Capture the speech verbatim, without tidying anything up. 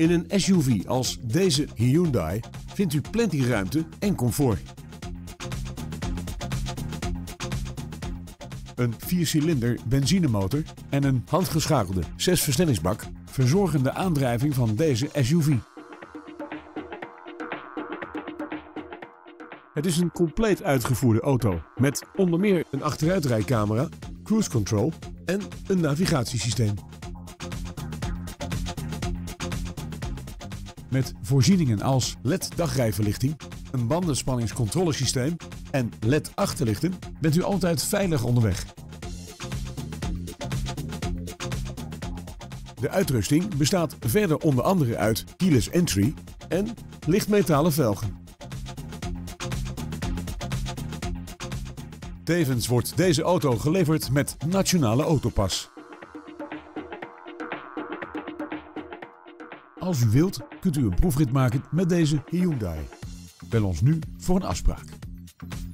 In een S U V als deze Hyundai vindt u plenty ruimte en comfort. Een viercilinder benzinemotor en een handgeschakelde zesversnellingsbak verzorgen de aandrijving van deze S U V. Het is een compleet uitgevoerde auto met onder meer een achteruitrijcamera, cruise control en een navigatiesysteem. Met voorzieningen als L E D dagrijverlichting, een bandenspanningscontrolesysteem en L E D achterlichten bent u altijd veilig onderweg. De uitrusting bestaat verder onder andere uit keyless entry en lichtmetalen velgen. Tevens wordt deze auto geleverd met Nationale Autopas. Als u wilt, kunt u een proefrit maken met deze Hyundai. Bel ons nu voor een afspraak.